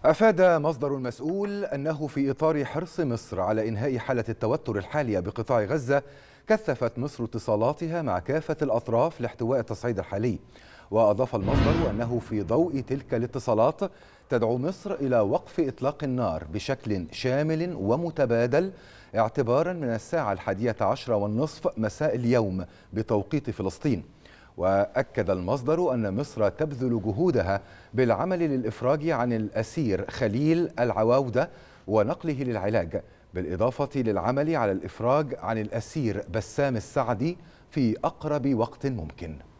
أفاد مصدر مسؤول أنه في إطار حرص مصر على إنهاء حالة التوتر الحالية بقطاع غزة، كثفت مصر اتصالاتها مع كافة الأطراف لاحتواء التصعيد الحالي. وأضاف المصدر أنه في ضوء تلك الاتصالات تدعو مصر إلى وقف إطلاق النار بشكل شامل ومتبادل اعتبارا من الساعة 11:30 مساء اليوم بتوقيت فلسطين. وأكد المصدر أن مصر تبذل جهودها بالعمل للإفراج عن الأسير خليل العواودة ونقله للعلاج، بالإضافة للعمل على الإفراج عن الأسير بسام السعدي في أقرب وقت ممكن.